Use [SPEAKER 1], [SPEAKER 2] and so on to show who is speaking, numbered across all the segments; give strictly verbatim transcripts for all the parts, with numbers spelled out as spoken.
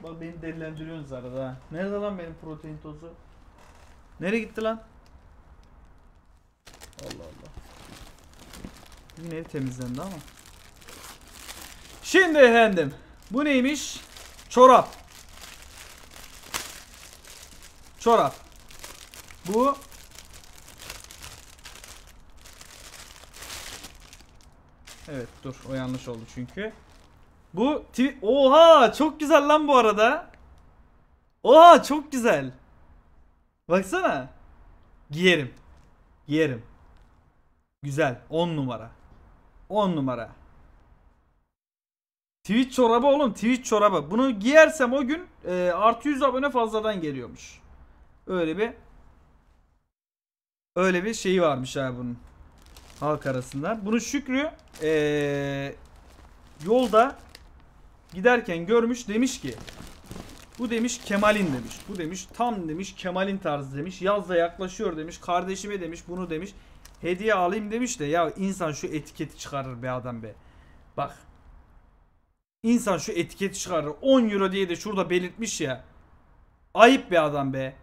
[SPEAKER 1] Bak beni delilendiriyorsunuz arada ha. Nerede lan benim protein tozu? Nereye gitti lan? Allah Allah. Yine temizlendi ama. Şimdi efendim. Bu neymiş? Çorap. Çorap. Bu evet dur o yanlış oldu çünkü. Bu oha çok güzel lan bu arada. Oha çok güzel. Baksana. Giyerim. Giyerim. Güzel. on numara. on numara. Twitch çorabı oğlum. Twitch çorabı. Bunu giyersem o gün e, artı yüz abone fazladan geliyormuş. Öyle bir öyle bir şeyi varmış abi bunun. Halk arasında. Bunu Şükrü e, yolda giderken görmüş, demiş ki bu demiş Kemal'in demiş. Bu demiş tam demiş Kemal'in tarzı demiş. Yaz da yaklaşıyor demiş. Kardeşime demiş bunu demiş. Hediye alayım demiş de ya insan şu etiketi çıkarır be adam be. Bak. İnsan şu etiketi çıkarır. on euro diye de şurada belirtmiş ya. Ayıp be adam be.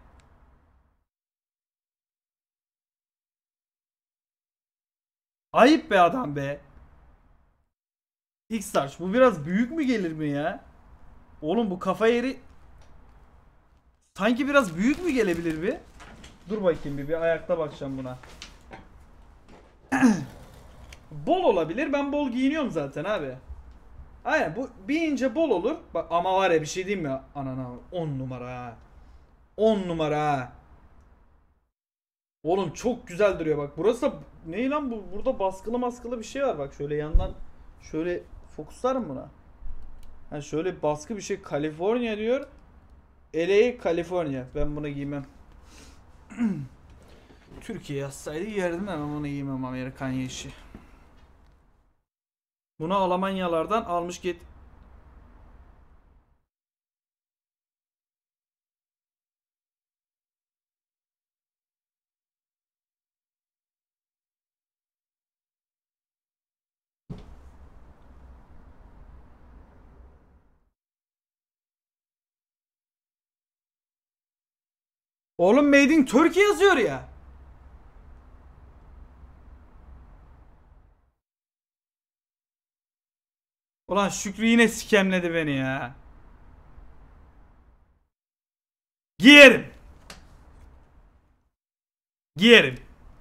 [SPEAKER 1] Ayıp be adam be. X-Large bu biraz büyük mü gelir mi ya? Oğlum bu kafa yeri sanki biraz büyük mü gelebilir bir? Dur bakayım bir, bir ayakta bakacağım buna. Bol olabilir. Ben bol giyiniyorum zaten abi. Aynen bu bir ince bol olur. Bak ama var ya bir şey diyeyim mi? Anana on numara. on numara. Oğlum çok güzel duruyor bak. Burası da ne lan bu? Burada baskılı maskılı bir şey var bak. Şöyle yandan şöyle fokuslarım buna. Ha şöyle baskı bir şey. California diyor. L A California. Ben bunu giymem. Türkiye yazsaydı yerdim ama bunu giymem, Amerikan yeşi. Bunu Almanyalardan almış git. Oğlum Made in Turkey yazıyor ya. Ulan Şükrü yine sikemledi beni ya. Giyerim. Giyerim.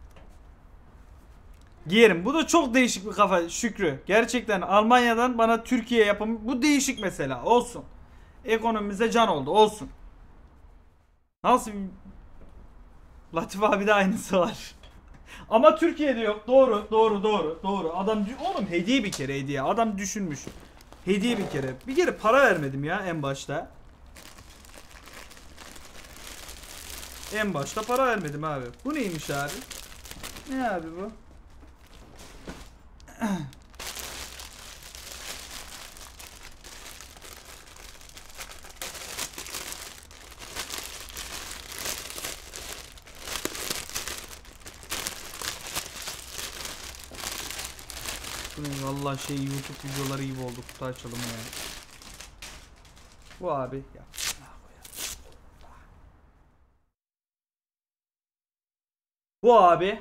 [SPEAKER 1] Giyerim. Bu da çok değişik bir kafa Şükrü. Gerçekten Almanya'dan bana Türkiye yapımı. Bu değişik mesela. Olsun. Ekonomimize can oldu. Olsun. Nasıl bir... Latif abi de aynısı var. Ama Türkiye'de yok. Doğru, doğru, doğru, doğru. Adam oğlum hediye bir kere hediye. Adam düşünmüş. Hediye bir kere. Bir kere para vermedim ya en başta. En başta para vermedim abi. Bu neymiş abi? Ne abi bu? Vallahi şey YouTube videoları gibi oldu. Kutu açalım ya. Bu abi ya. Bu abi.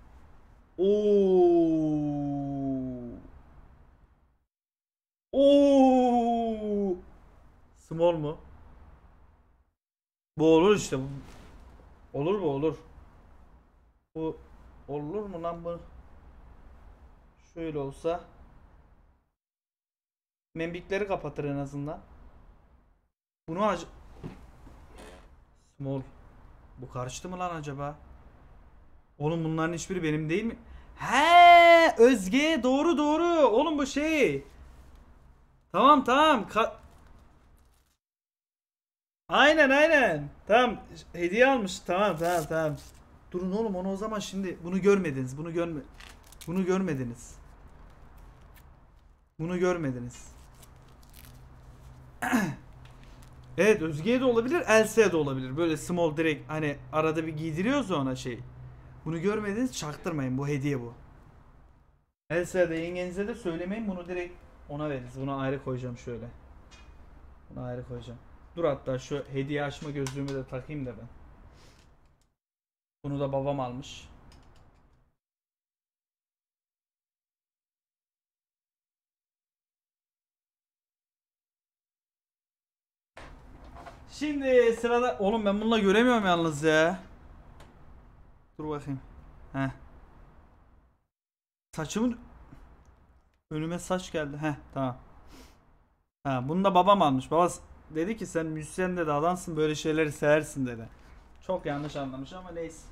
[SPEAKER 1] Oo. Oo. Small mu? Bu olur işte. Olur mu olur. Bu olur mu lan bu? Şöyle olsa. Membikleri kapatır en azından. Bunu ac... Small. Bu karıştı mı lan acaba? Oğlum bunların hiçbiri benim değil mi? He, Özge doğru doğru. Oğlum bu şey. Tamam tamam. Ka aynen aynen. Tamam hediye almış. Tamam tamam tamam. Durun oğlum onu o zaman şimdi bunu görmediniz. Bunu görme. Bunu görmediniz. Bunu görmediniz. Evet Özge'ye de olabilir, Elsa'ya de olabilir. Böyle small direkt hani arada bir giydiriyoruz ona şey. Bunu görmediniz, çaktırmayın, bu hediye bu. Elsa'ya da yengenize de söylemeyin, bunu direkt ona veririz. Bunu ayrı koyacağım şöyle. Bunu ayrı koyacağım. Dur hatta şu hediye açma gözlüğümü de takayım da ben. Bunu da babam almış. Şimdi sırada... Oğlum ben bununla göremiyorum yalnız ya. Dur bakayım. Heh. Saçımın... Önüme saç geldi. Heh tamam. Ha, bunu da babam almış. Baba dedi ki sen müzisyen dedi adamsın böyle şeyleri seversin dedi. Çok yanlış anlamış ama neyse.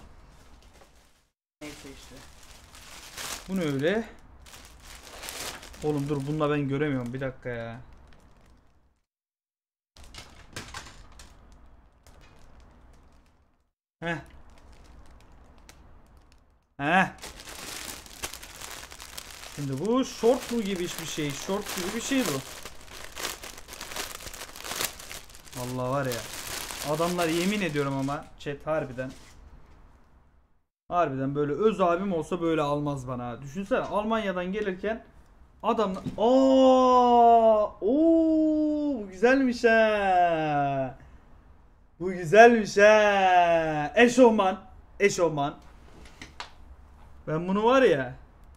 [SPEAKER 1] Neyse işte. Bu ne öyle? Oğlum dur bununla ben göremiyorum bir dakika ya. Heh. Heh. Şimdi bu short bu gibi bir şey. Short gibi bir şey bu. Vallahi var ya. Adamlar yemin ediyorum ama chat harbiden. Harbiden böyle öz abim olsa böyle almaz bana. Düşünsene Almanya'dan gelirken adam aa ooo bu güzelmiş ha. Bu güzelmiş ha. Eşofman. Eşofman. Ben bunu var ya.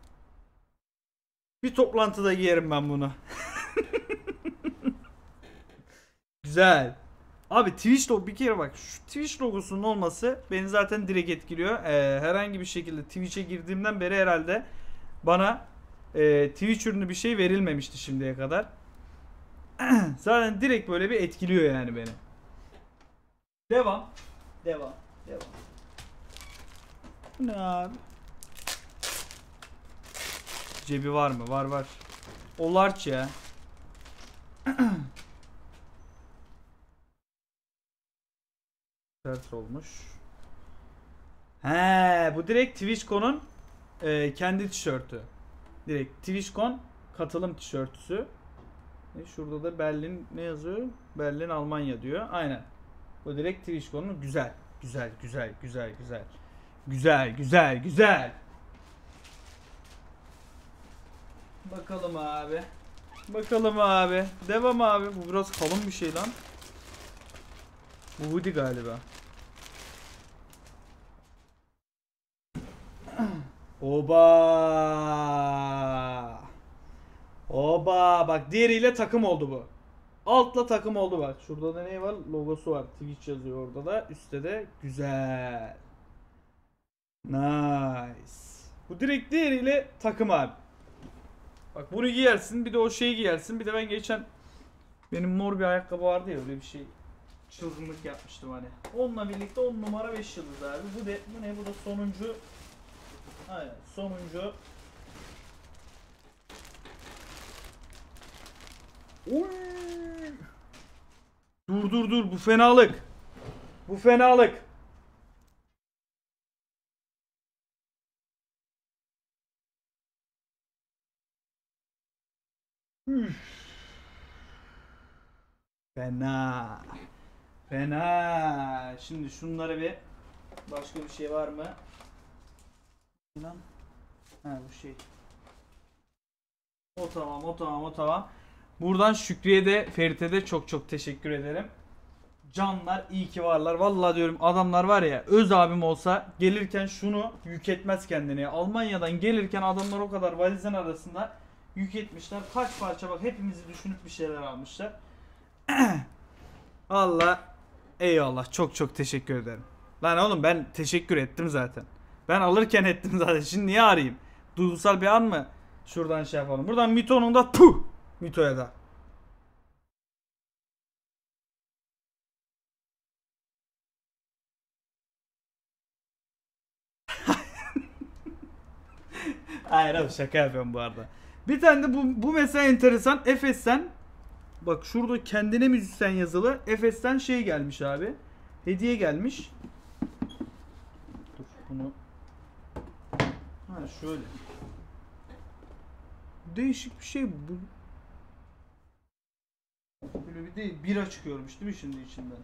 [SPEAKER 1] Bir toplantıda giyerim ben bunu. Güzel. Abi Twitch logo bir kere bak şu Twitch logosunun olması beni zaten direkt etkiliyor. Ee, herhangi bir şekilde Twitch'e girdiğimden beri herhalde bana e, Twitch ürünü bir şey verilmemişti şimdiye kadar. Zaten direkt böyle bir etkiliyor yani beni. Devam. Devam. Devam. Bu ne abi? Cebi var mı? Var var. O large ya. Ters olmuş. He, bu direkt TwitchCon'un e, kendi tişörtü. Direkt TwitchCon katılım tişörtüsü. E, şurada da Berlin ne yazıyor? Berlin Almanya diyor. Aynen. Bu direkt TwitchCon'un güzel. Güzel, güzel, güzel, güzel. Güzel, güzel, güzel. Bakalım abi. Bakalım abi. Devam abi. Bu biraz kalın bir şey lan. Bu Woody galiba. Oba. Oba. Bak diğeriyle takım oldu bu. Altla takım oldu bak. Şurada da ne var? Logosu var. Twitch yazıyor orada da. Üstte de güzel. Nice. Bu direkt diğeriyle takım abi. Bak bunu giyersin. Bir de o şeyi giyersin. Bir de ben geçen benim mor bir ayakkabı vardı ya öyle bir şey. Çılgınlık yapmıştım hani. Onunla birlikte on numara beş yıldız abi. Bu de bu ne? Bu da sonuncu. Aynen sonuncu. Oy! Dur dur dur bu fenalık. Bu fenalık. Üf. Fena. Fena. Şimdi şunları bir başka bir şey var mı? Lan. Ha bu şey. O tamam, o tamam, o tamam. Buradan Şükriye de Ferit'e de çok çok teşekkür ederim. Canlar iyi ki varlar. Vallahi diyorum adamlar var ya öz abim olsa gelirken şunu yük etmez kendine. Almanya'dan gelirken adamlar o kadar valizin arasında yük etmişler. Kaç parça bak hepimizi düşünüp bir şeyler almışlar. Vallahi eyvallah çok çok teşekkür ederim. Lan oğlum ben teşekkür ettim zaten. Ben alırken ettim zaten. Şimdi niye arayayım? Duygusal bir an mı? Şuradan şey yapalım. Buradan Mito'nun da puh! Mito'ya da. Hayır abi şaka yapıyorum bu arada. Bir tane de bu, bu mesela enteresan. Efes'ten bak şurada kendine müzisyen yazılı. Efes'ten şey gelmiş abi. Hediye gelmiş. Dur bunu. Ha şöyle. Değişik bir şey bu. Böyle bir değil. Bira çıkıyormuş değil mi şimdi içinden?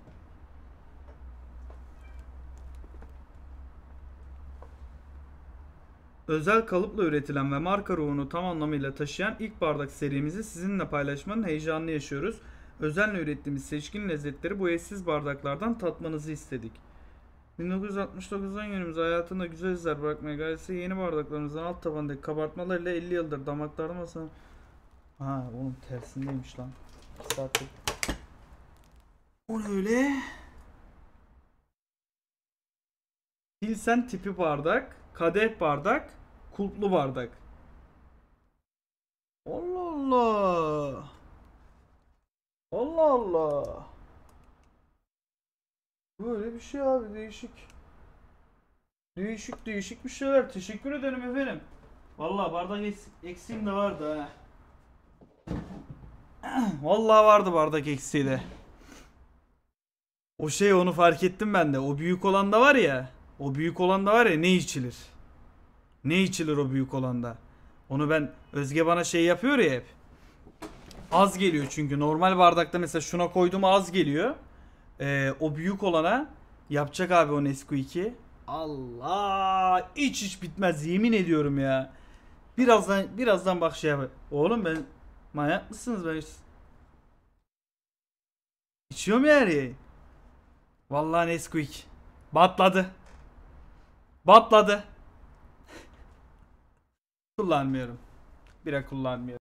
[SPEAKER 1] Özel kalıpla üretilen ve marka ruhunu tam anlamıyla taşıyan ilk bardak serimizi sizinle paylaşmanın heyecanını yaşıyoruz. özenle ürettiğimiz seçkin lezzetleri bu eşsiz bardaklardan tatmanızı istedik. bin dokuz yüz altmış dokuzdan günümüze hayatında güzel izler bırakmaya gayreti yeni bardaklarımızın alt tabandaki kabartmalarıyla elli yıldır damaklarda masa... Ha oğlum tersindeymiş lan. Saatlik. O ne öyle? Pilsen tipi bardak, kadeh bardak, kulplu bardak. Allah Allah. Allah Allah. Böyle bir şey abi, değişik. Değişik değişik bir şeyler. Teşekkür ederim efendim. Vallahi bardak eks- eksiğim de vardı ha. Vallahi vardı bardak eksiği de. O şey, onu fark ettim ben de. O büyük olan da var ya. O büyük olan da var ya, ne içilir? Ne içilir o büyük olanda? Onu ben, Özge bana şey yapıyor ya hep. Az geliyor çünkü normal bardakta mesela şuna koydum az geliyor. Ee, o büyük olana yapacak abi o Nesquik'i. Allah, hiç hiç bitmez yemin ediyorum ya. Birazdan birazdan bak şey yap. Oğlum ben, manyak mısınız, ben içiyorum yani. Vallahi Nesquik batladı. Batladı. Kullanmıyorum. Bira kullanmıyorum.